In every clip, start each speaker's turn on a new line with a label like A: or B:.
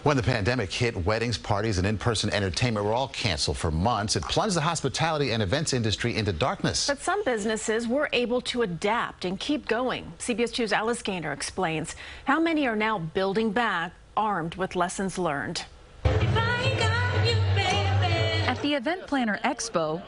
A: When the pandemic hit, weddings, parties, and in-person entertainment were all canceled for months. It plunged the hospitality and events industry into darkness.
B: But some businesses were able to adapt and keep going. CBS 2's Alice Gaynor explains how many are now building back, armed with lessons learned.
C: At the Event Planner Expo,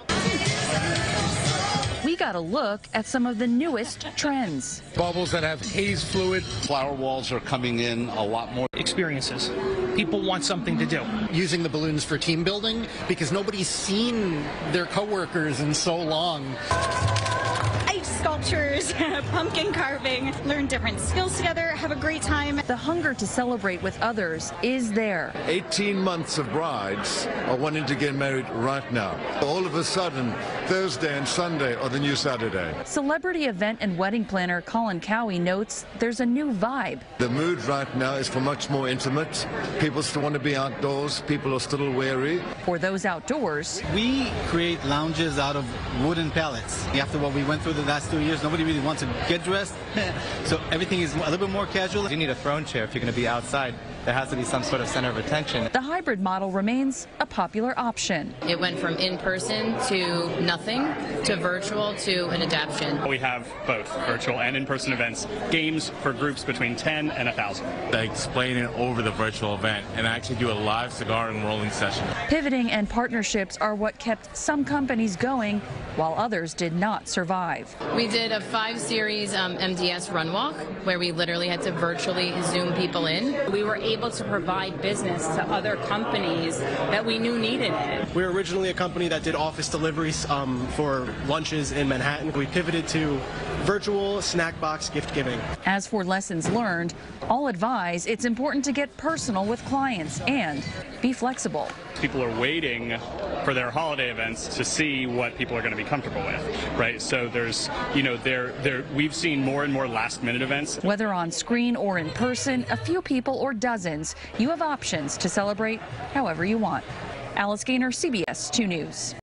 C: we got a look at some of the newest trends.
D: Bubbles that have haze fluid.
E: Flower walls are coming in a lot more.
F: Experiences. People want something to do.
G: Using the balloons for team building because nobody's seen their coworkers in so long.
H: Ice sculptures, pumpkin carving, learn different skills together, have a great time.
C: The hunger to celebrate with others is there.
D: 18 months of brides are wanting to get married right now. All of a sudden, Thursday and Sunday are the new Saturday.
C: Celebrity event and wedding planner Colin Cowie notes there's a new vibe.
D: The mood right now is for much more intimate. People still want to be outdoors. People are still wary.
C: For those outdoors,
I: we create lounges out of wooden pallets. After what we went through the last 2 years, nobody really wants to get dressed. So everything is a little bit more casual.
J: You need a throne chair if you're going to be outside. There has to be some sort of center of attention.
C: The hybrid model remains a popular option.
K: It went from in-person to nothing, to virtual, to an adaptation.
L: We have both virtual and in-person events, games for groups between 10 and 1,000.
M: I explain it over the virtual event and actually do a live cigar and rolling session.
C: Pivoting and partnerships are what kept some companies going while others did not survive.
K: We did a 5-series MDS run walk where we literally had to virtually Zoom people in.
N: We were able to provide business to other companies that we knew needed it.
O: We were originally a company that did office deliveries for lunches in Manhattan. We pivoted to virtual snack box gift giving.
C: As for lessons learned, all advise it's important to get personal with clients and be flexible.
L: People are waiting for their holiday events to see what people are going to be comfortable with, right? So there's, we've seen more and more last-minute events.
C: Whether on screen or in person, a few people or dozens, you have options to celebrate however you want. Alice Gaynor, CBS 2 News.